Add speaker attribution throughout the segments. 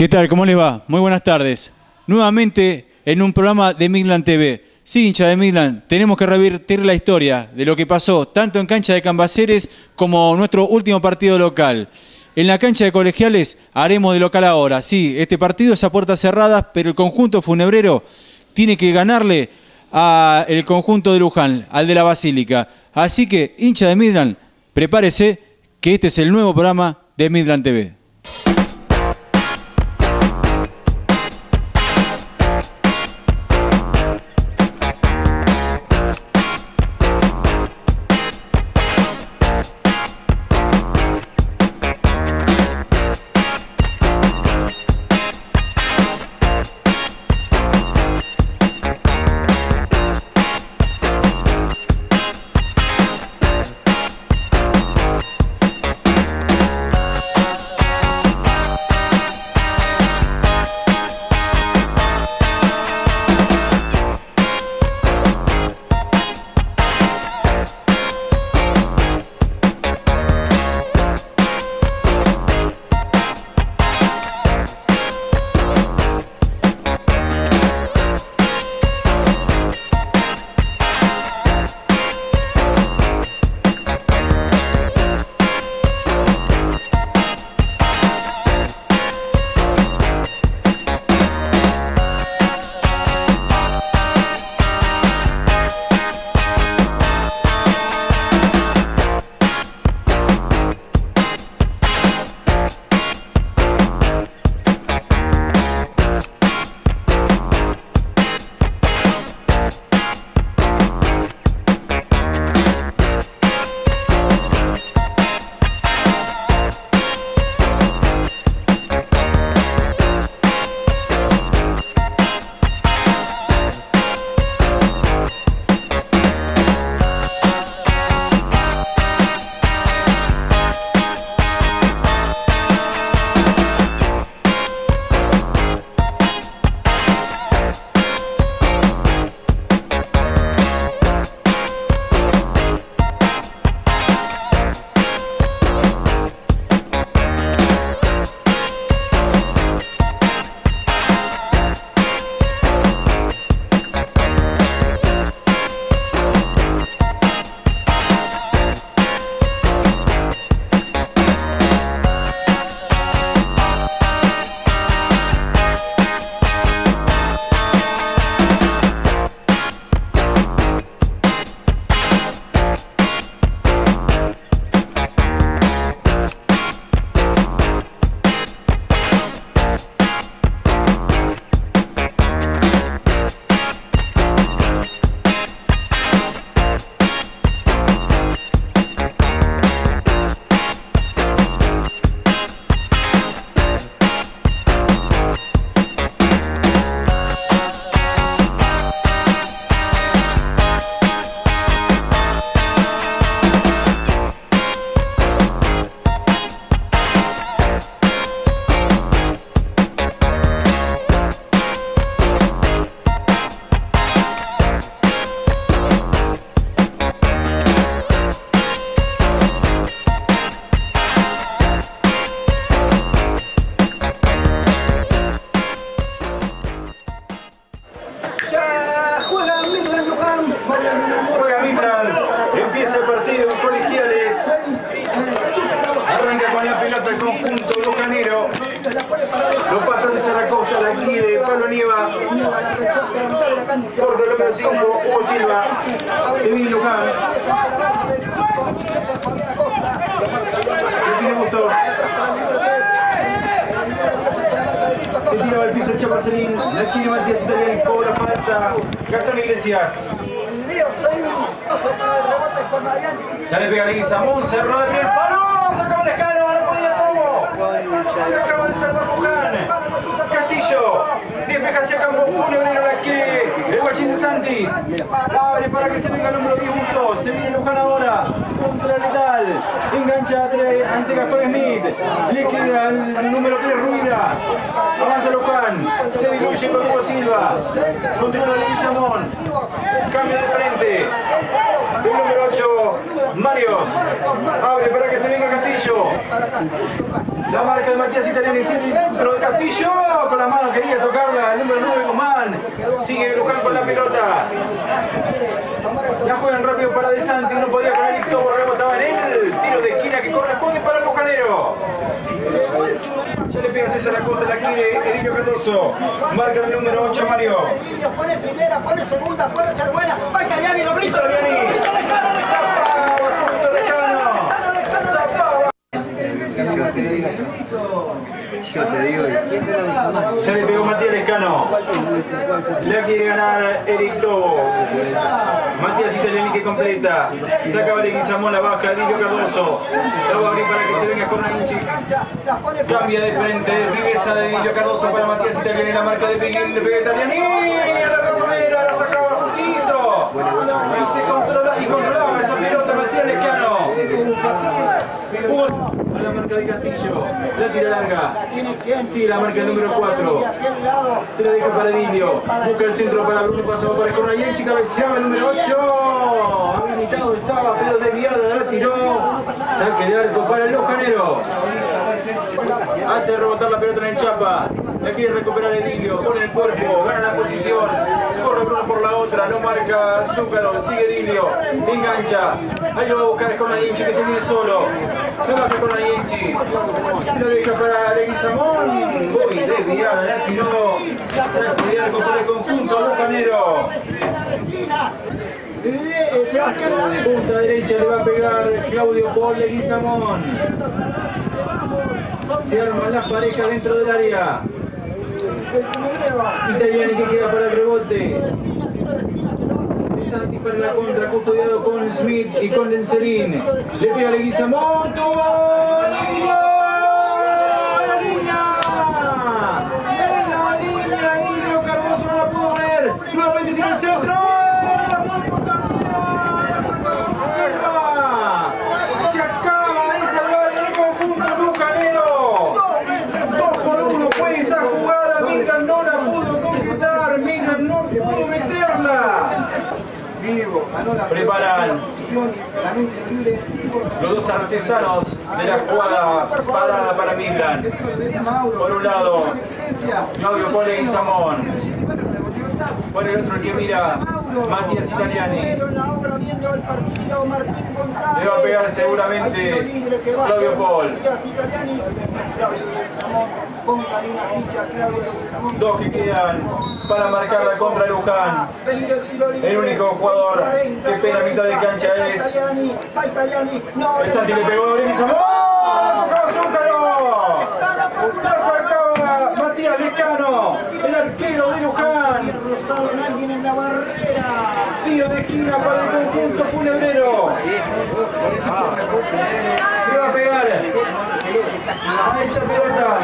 Speaker 1: ¿Qué tal? ¿Cómo les va? Muy buenas tardes. Nuevamente en un programa de Midland TV. Sí, hincha de Midland, tenemos que revertir la historia de lo que pasó tanto en cancha de Cambaceres como nuestro último partido local. En la cancha de Colegiales haremos de local ahora. Sí, este partido es a puertas cerradas, pero el conjunto funebrero tiene que ganarle al conjunto de Luján, al de la Basílica. Así que, hincha de Midland, prepárese que este es el nuevo programa de Midland TV.
Speaker 2: Se tira al piso el Chaparcelín, la quiere Matías Italiani, cobra falta Gastón Iglesias. Ya le pega Leguizamón, cerró de primer palo, sacaba el escalo, no podía todo. Se acaba de salvar Luján. Castillo, despeja hacia campo, Funebrero la quiere, el Guachín de Santis. Abre para que se venga el número 10 juntos, se viene Luján ahora, contra Letal. Engancha ante Gastón Smith, le queda el número 3 Ruida. Avanza Luján, se diluye con Hugo Silva, controla Leguizamón, cambia de frente. El número 8 8, Marios. Abre para que se venga Castillo. La marca de Matías Italiani, centro de Castillo. Con la mano quería tocarla. El número 9, Guzmán. Sigue Luján con la pelota. La juegan rápido para De Santi. No podía con el Tobo. Rebotaba en él. Tiro de esquina que corresponde para el Lujanero. Ya le pega César Acosta, la quiere Edilio Cardoso. Marca el número 8, Mario.
Speaker 3: Pone primera, pone segunda, puede ser buena. Va Italiani, lo grito.
Speaker 4: Yo te digo,
Speaker 2: Ya le pegó Matías Lescano. La quiere ganar Eric Tobo. Matías Italiani que completa. Saca Leguizamón, la baja Edilio Cardoso. La va a abrir para que se venga con Nainchi. Cambia de frente. Viveza de Edilio Cardoso para Matías Italiani. La marca de Piguín. Le pega Italiani. A la ratonera. La sacaba justito. Y se controla y controlaba esa pelota Matías Lescano. A la marca de Castillo, la tira larga, sigue la marca del número 4, se la deja para Edilio, busca el centro para Bruno, pasaba para Cornayenchi, cabeceaba el número 8, habilitado estaba, pero desviada, la tiró, saque de arco para el Lujanero, hace rebotar la pelota en el Chapa, la quiere recuperar Edilio, pone el cuerpo, gana la posición, corre Bruno por la otra, no marca Zúcaro, sigue Edilio, engancha, ahí lo va a buscar Cornayenchi que se viene solo, no va a Cornayenchi. Se lo deja para Leguizamón. Uy, desviada, la tiró. Saco de arco para el conjunto Lujanero. Punta derecha le va a pegar Claudio Paul Leguizamón. Se arman las parejas dentro del área. Italiani que queda para el rebote. Santi para la contra, custodiado con Smith y con Denselín. Le pega Leguizamón. ¡Tuvo! ¡La línea! ¡En la línea! Edilio Cardoso no la pudo ver. Nuevamente tiene el centro. ¡La se acaba de salvar el conjunto Lujanero. 2 por 1 fue esa jugada. Midland no la pudo concretar. Midland no pudo meterla. Preparan los dos artesanos de la jugada parada para Midland. Por un lado, Claudio Paul Leguizamón. Por el otro, el que mira, Matías Italiani. Le va a pegar seguramente Claudio Paul. Dos que quedan para marcar la contra de Luján. El único jugador que pega a mitad de cancha es el Santi. Le pegó Leguizamón. La sacaba Matías Lescano, el arquero de Luján. Tiro de esquina para el conjunto funebrero. Le va a pegar a esa pelota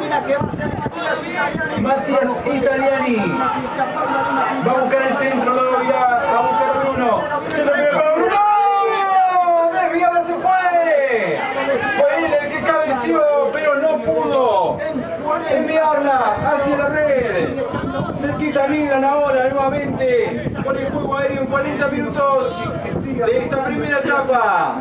Speaker 2: Matías Italiani. Va a buscar el centro, lo va a buscar a Bruno. Se lo pega para Bruno. Desviada se fue. Fue él el que cabeció, pero no pudo enviarla hacia la red. Cerquita Midland ahora nuevamente por el juego aéreo en 40 minutos de esta primera etapa.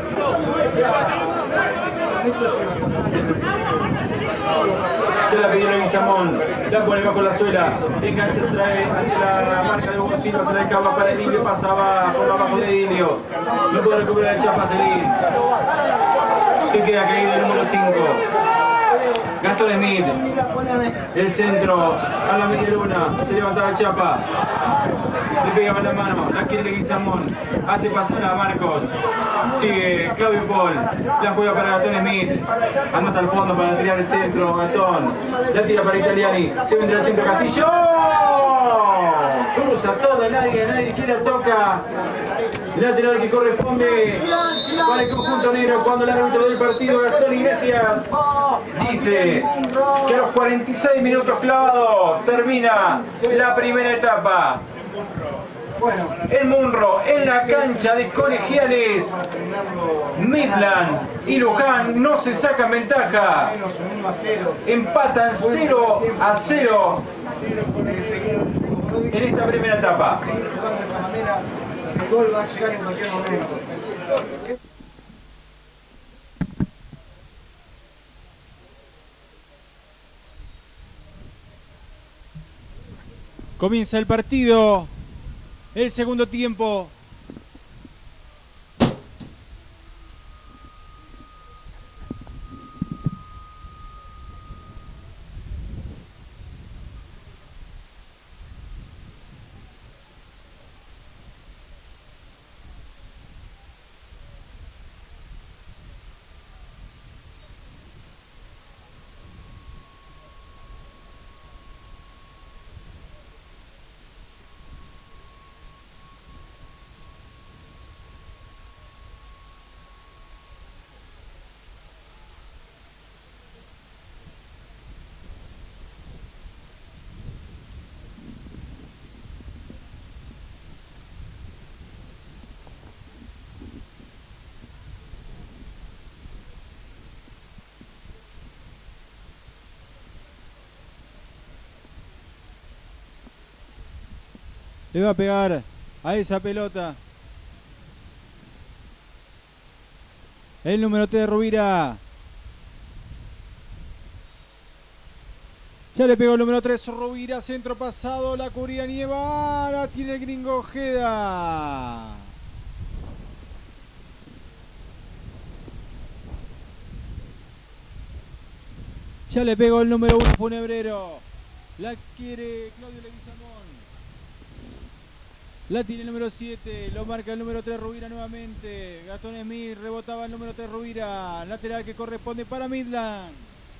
Speaker 2: Se la pidió Leguizamón, la pone bajo la suela, engancha, trae ante la marca de Hugo Silva, se la dejaba para Edilio, pasaba por abajo de Edilio, no puede recuperar el Chapa Seguín, se queda caído el número 5. Gastón Smith, el centro a la media luna, se levantaba el Chapa, le pegaba la mano, la quiere Leguizamón, hace pasar a Marcos, sigue Claudio Paul, la juega para Gastón Smith, anota al fondo para tirar el centro, Gastón, la tira para Italiani, se vendrá el centro Castillo, cruza toda nadie quiere toca, lateral que corresponde para el conjunto negro cuando el árbitro del partido Gastón Iglesias dice que a los 46 minutos clavados termina la primera etapa. El Munro en la cancha de Colegiales. Midland y Luján no se sacan ventaja. Empatan 0-0 en esta primera etapa.
Speaker 3: El gol va a llegar en cualquier momento.
Speaker 1: Comienza el partido, el segundo tiempo. Le va a pegar a esa pelota el número 3 de Rovira. Ya le pegó el número 3 Rovira, centro pasado, la cubría Nieva, la tiene el gringo Ojeda. Ya le pegó el número 1 Funebrero. La quiere Claudio Leguizamón. La tiene el número 7, lo marca el número 3 Rovira nuevamente. Gastón Smith rebotaba el número 3 Rovira. Lateral que corresponde para Midland.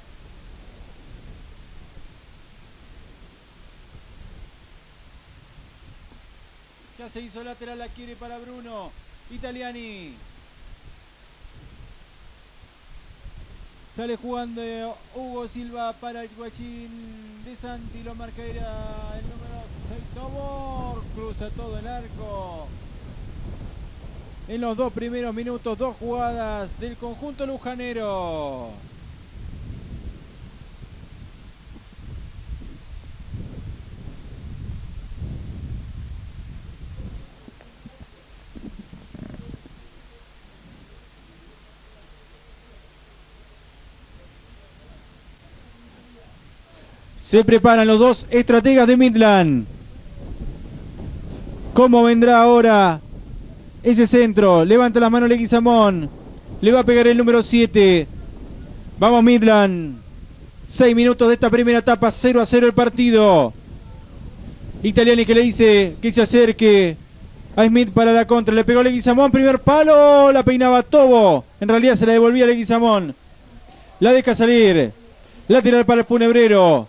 Speaker 1: Ya se hizo lateral, la quiere para Bruno Italiani. Sale jugando Hugo Silva para el guachín de Santi. Lo marca el número 6 Tobor. Cruza todo el arco. En los 2 primeros minutos, 2 jugadas del conjunto lujanero. Se preparan los 2 estrategas de Midland. ¿Cómo vendrá ahora ese centro? Levanta la mano Leguizamón. Le va a pegar el número 7. Vamos Midland. 6 minutos de esta primera etapa. 0-0 el partido. Italiani que le dice que se acerque a Smith para la contra. Le pegó Leguizamón. Primer palo. La peinaba Tobo. En realidad se la devolvía Leguizamón. La deja salir. Lateral para el Funebrero.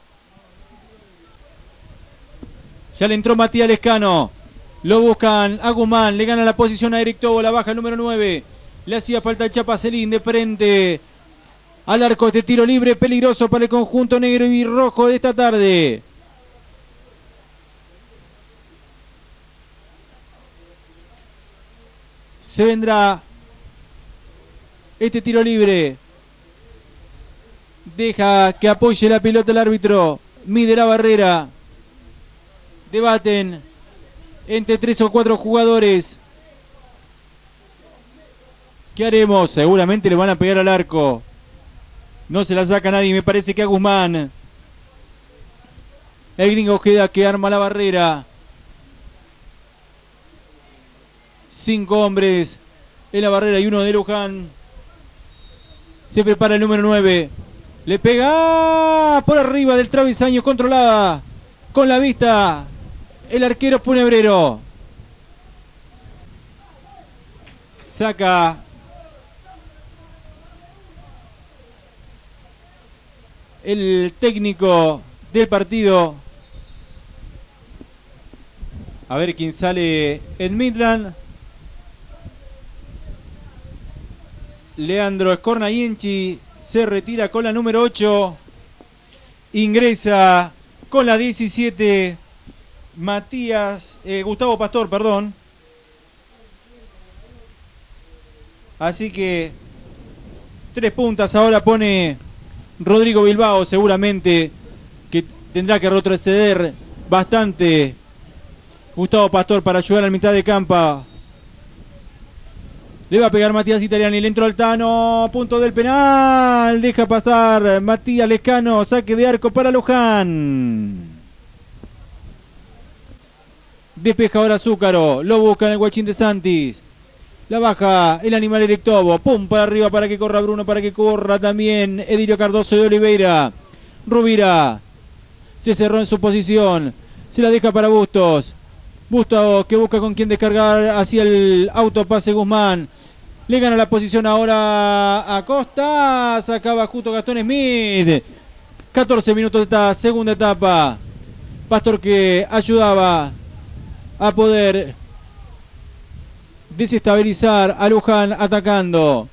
Speaker 1: Ya le entró Matías Lescano. Lo buscan a Guzmán. Le gana la posición a Eric Tobo. La baja el número 9. Le hacía falta el Chapacelín de frente al arco. Este tiro libre peligroso para el conjunto negro y rojo de esta tarde. Se vendrá este tiro libre. Deja que apoye la pelota el árbitro. Mide la barrera. Debaten entre 3 o 4 jugadores. ¿Qué haremos? Seguramente le van a pegar al arco. No se la saca nadie. Me parece que a Guzmán. El gringo Ojeda que arma la barrera. 5 hombres en la barrera y 1 de Luján. Se prepara el número 9. Le pega por arriba del travesaño, controlada con la vista el arquero Funebrero. Saca el técnico del partido. A ver quién sale en Midland. Leandro Scornaienchi se retira con la número 8. Ingresa con la 17. Gustavo Pastor, perdón. Así que 3 puntas ahora pone Rodrigo Bilbao, seguramente que tendrá que retroceder bastante Gustavo Pastor para ayudar al mitad de campo Le va a pegar Matías Italiani, le entró Altano, punto del penal, deja pasar Matías Lescano, saque de arco para Luján. Despeja ahora Zúcaro, lo busca en el Guachín de Santis. La baja el animal Erectobo, pum para arriba para que corra Bruno, para que corra también Edilio Cardoso de Oliveira. Rubira se cerró en su posición, se la deja para Bustos. Bustos que busca con quien descargar hacia el autopase Guzmán. Le gana la posición ahora a Costa. Sacaba justo Gastón Smith. 14 minutos de esta segunda etapa. Pastor que ayudaba a poder desestabilizar a Luján atacando.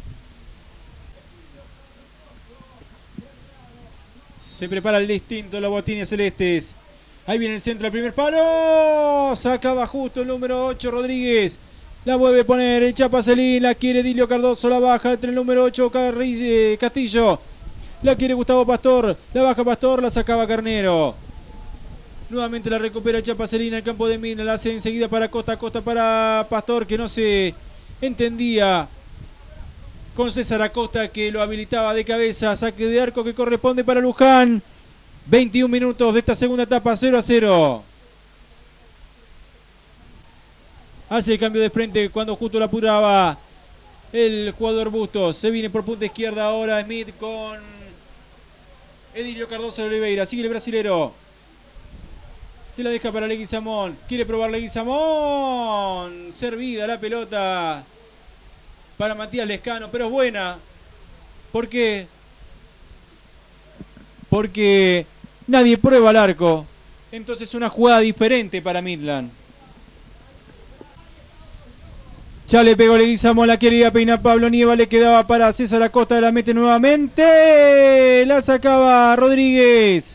Speaker 1: Se prepara el distinto, los botines celestes. Ahí viene el centro del primer palo. Sacaba justo el número 8 Rodríguez. La vuelve a poner el Chapacelín. La quiere Dilio Cardoso. La baja entre el número 8 Castillo. La quiere Gustavo Pastor. La baja Pastor. La sacaba Carnero. Nuevamente la recupera Chapacelín al campo de Mina. La hace enseguida para Costa. Costa para Pastor, que no se entendía con César Acosta, que lo habilitaba de cabeza. Saque de arco que corresponde para Luján. 21 minutos de esta segunda etapa, 0-0. Hace el cambio de frente cuando justo la apuraba el jugador Bustos. Se viene por punta izquierda ahora Smith con Edilio Cardoso de Oliveira. Sigue el brasilero. Se la deja para Leguizamón. Quiere probar Leguizamón. Servida la pelota para Matías Lescano, pero es buena. ¿Por qué? Porque nadie prueba el arco. Entonces una jugada diferente para Midland. Ya le pegó Leguizamón, la quería peinar Pablo Nieva, le quedaba para César Acosta, la mete nuevamente. La sacaba Rodríguez.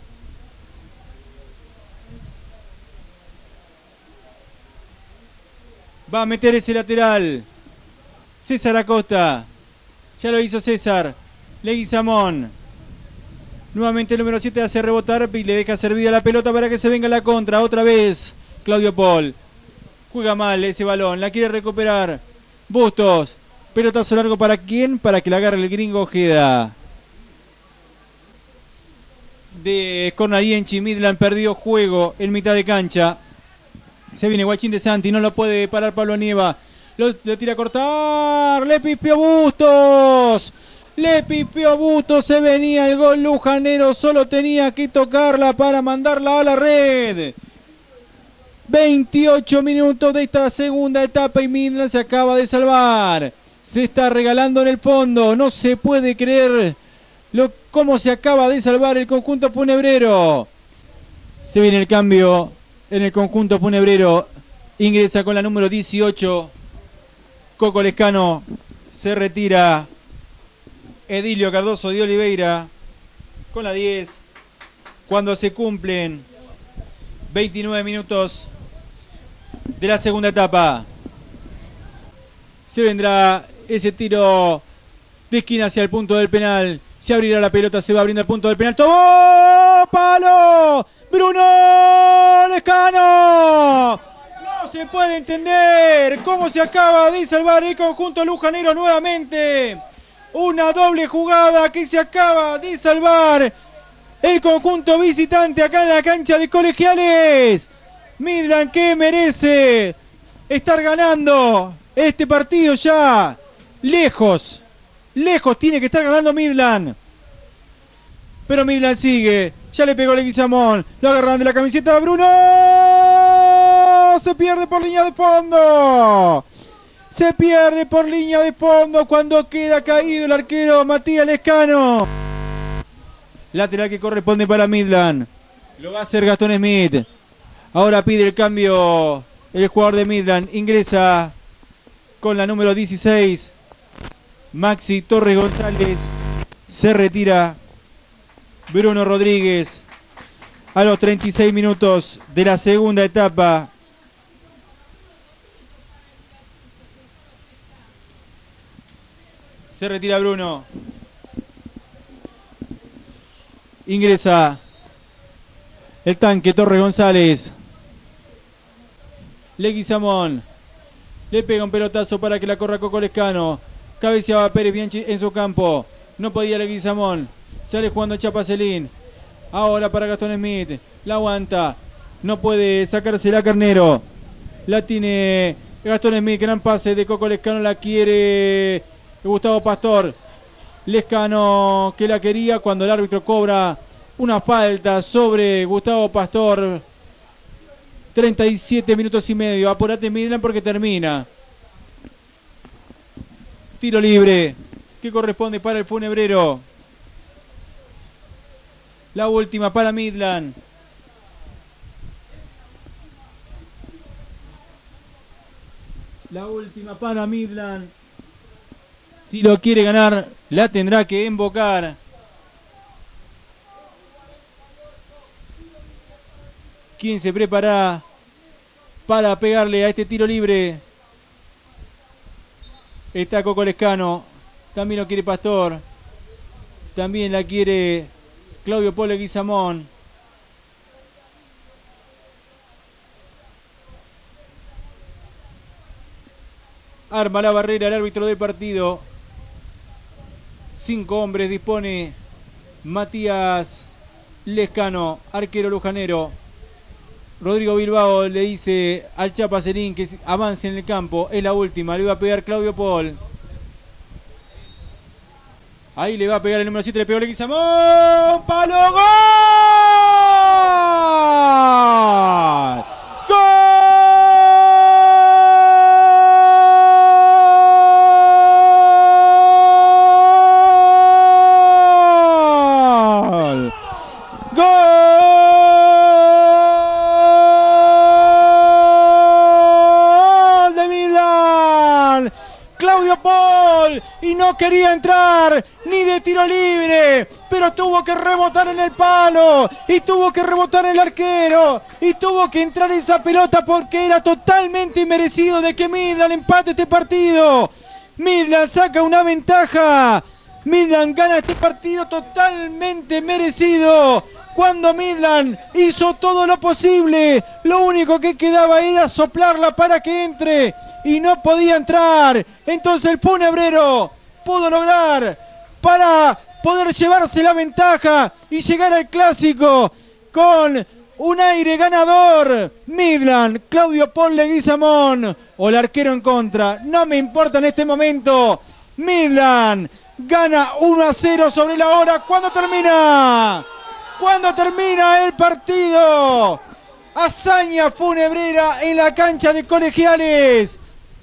Speaker 1: Va a meter ese lateral César Acosta. Ya lo hizo César. Leguizamón. Nuevamente el número 7 hace rebotar y le deja servida la pelota para que se venga la contra. Otra vez Claudio Paul. Juega mal ese balón. La quiere recuperar Bustos. Pelotazo largo para quién? Para que la agarre el gringo Ojeda. De Cornarienchi. Midland perdió juego en mitad de cancha. Se viene Guachín de Santi. No lo puede parar Pablo Nieva. Lo tira a cortar. Le pispió Bustos. Le pipió Bustos, se venía el gol lujanero, solo tenía que tocarla para mandarla a la red. 28 minutos de esta segunda etapa y Midland se acaba de salvar. Se está regalando en el fondo, no se puede creer cómo se acaba de salvar el conjunto punebrero. Se viene el cambio en el conjunto punebrero, ingresa con la número 18, Coco Lescano, se retira Edilio Cardoso de Oliveira con la 10 cuando se cumplen 29 minutos de la segunda etapa. Se vendrá ese tiro de esquina hacia el punto del penal. Se abrirá la pelota, se va abriendo el punto del penal. ¡Tomó! ¡Palo! ¡Bruno Lescano! No se puede entender cómo se acaba de salvar el conjunto lujanero nuevamente. Una doble jugada que se acaba de salvar el conjunto visitante acá en la cancha de Colegiales. Midland que merece estar ganando este partido ya. Lejos tiene que estar ganando Midland. Pero Midland sigue. Ya le pegó Leguizamón. Lo agarran de la camiseta. Bruno. Se pierde por línea de fondo. Se pierde por línea de fondo cuando queda caído el arquero Matías Lescano. Lateral que corresponde para Midland. Lo va a hacer Gastón Smith. Ahora pide el cambio el jugador de Midland. Ingresa con la número 16. Maxi Torres González. Se retira Bruno Rodríguez a los 36 minutos de la segunda etapa. Se retira Bruno. Ingresa el tanque Torres González. Leguizamón. Le pega un pelotazo para que la corra Coco Lescano. Cabeceaba Pérez Bianchi en su campo. No podía Leguizamón. Sale jugando Chapa Celín. Ahora para Gastón Smith. La aguanta. No puede sacársela Carnero. La tiene Gastón Smith. Gran pase de Coco Lescano. La quiere Gustavo Pastor. Lescano que la quería cuando el árbitro cobra una falta sobre Gustavo Pastor. 37 minutos y medio. Apurate Midland porque termina. Tiro libre que corresponde para el Funebrero. La última para Midland. La última para Midland. Si lo quiere ganar, la tendrá que embocar. ¿Quién se prepara para pegarle a este tiro libre? Está Coco Lescano. También lo quiere Pastor. También la quiere Claudio Paul Leguizamón. Arma la barrera el árbitro del partido. 5 hombres dispone Matías Lescano, arquero lujanero. Rodrigo Bilbao le dice al Chapa Celín que avance en el campo. Es la última, le va a pegar Claudio Paul. Ahí le va a pegar el número 7, le pegó Leguizamón. ¡Palo! ¡Gol! ¡Gol! Y no quería entrar ni de tiro libre, pero tuvo que rebotar en el palo y tuvo que rebotar en el arquero y tuvo que entrar esa pelota porque era totalmente inmerecido de que Midland empate este partido. Midland saca una ventaja. Midland gana este partido totalmente merecido. Cuando Midland hizo todo lo posible, lo único que quedaba era soplarla para que entre y no podía entrar. Entonces el Funebrero pudo lograr para poder llevarse la ventaja y llegar al clásico con un aire ganador. Midland, Claudio Paul Leguizamón o el arquero en contra, no me importa en este momento. Midland gana 1-0 sobre la hora. ¿Cuándo termina? ¿Cuándo termina el partido? Hazaña funebrera en la cancha de Colegiales.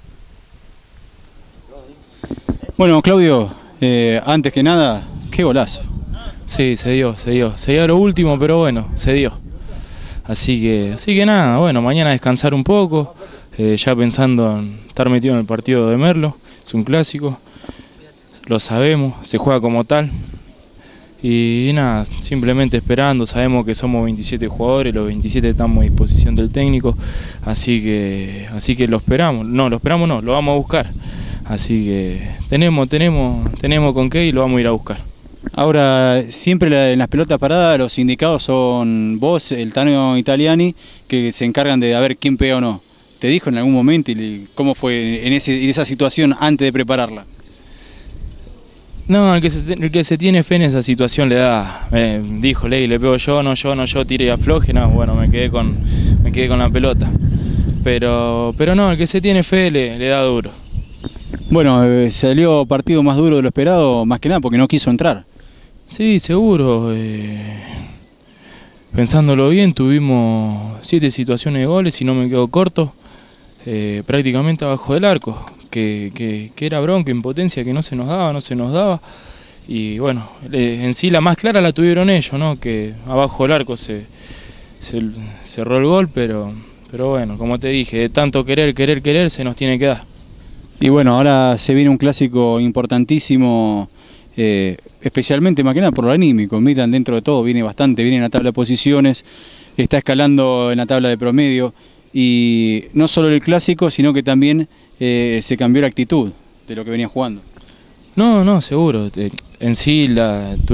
Speaker 5: Bueno, Claudio, antes que nada, qué golazo.
Speaker 6: Sí, se dio lo último, pero bueno, se dio. Así que nada, bueno, mañana descansar un poco, ya pensando en estar metido en el partido de Merlo. Es un clásico, lo sabemos, se juega como tal. Y nada, simplemente esperando, sabemos que somos 27 jugadores, los 27 estamos a disposición del técnico, así que lo esperamos, lo vamos a buscar. Así que tenemos con qué y lo vamos a ir a buscar.
Speaker 5: Ahora, siempre en las pelotas paradas los indicados son vos, el Tano Italiani, que se encargan de ver quién pega o no. ¿Te dijo en algún momento cómo fue en esa situación antes de prepararla?
Speaker 6: No, el que se tiene fe en esa situación le da, dijo, le pego yo, tire y afloje, no, bueno, me quedé con la pelota. Pero no, el que se tiene fe le da duro.
Speaker 5: Bueno, salió partido más duro de lo esperado, más que nada porque no quiso entrar.
Speaker 6: Sí, seguro. Pensándolo bien, tuvimos 7 situaciones de goles, si no me quedo corto, prácticamente abajo del arco. Que era bronca, impotencia, que no se nos daba. Y bueno, en sí la más clara la tuvieron ellos, ¿no? Que abajo del arco se cerró el gol, pero bueno, como te dije, de tanto querer, se nos tiene que dar.
Speaker 5: Y bueno, ahora se viene un clásico importantísimo, especialmente más que nada por lo anímico. Midland dentro de todo viene en la tabla de posiciones, está escalando en la tabla de promedio. Y no solo el clásico, sino que también se cambió la actitud de lo que venía jugando.
Speaker 6: No, seguro. En sí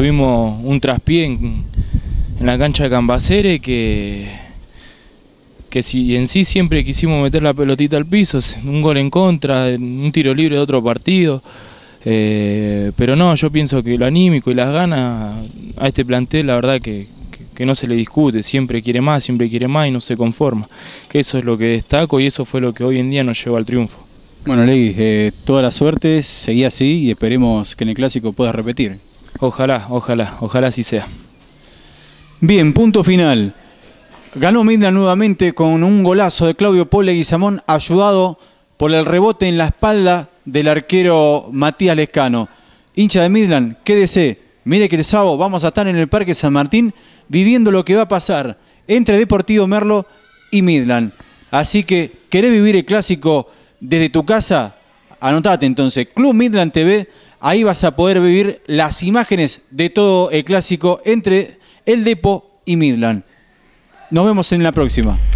Speaker 6: tuvimos un traspié en la cancha de Cambaceres que si en sí siempre quisimos meter la pelotita al piso, un gol en contra, un tiro libre de otro partido. Pero no, yo pienso que lo anímico y las ganas a este plantel, la verdad que no se le discute, siempre quiere más y no se conforma. Que eso es lo que destaco y eso fue lo que hoy en día nos llevó al triunfo.
Speaker 5: Bueno, Legui, toda la suerte, seguí así y esperemos que en el Clásico puedas repetir.
Speaker 6: Ojalá así sea.
Speaker 1: Bien, punto final. Ganó Midland nuevamente con un golazo de Claudio Paul Leguizamón, ayudado por el rebote en la espalda del arquero Matías Lescano. Hincha de Midland, quédese. Mire que el sábado vamos a estar en el Parque San Martín viviendo lo que va a pasar entre Deportivo Merlo y Midland. Así que, ¿querés vivir el Clásico desde tu casa? Anotate entonces, Club Midland TV, ahí vas a poder vivir las imágenes de todo el Clásico entre el Depo y Midland. Nos vemos en la próxima.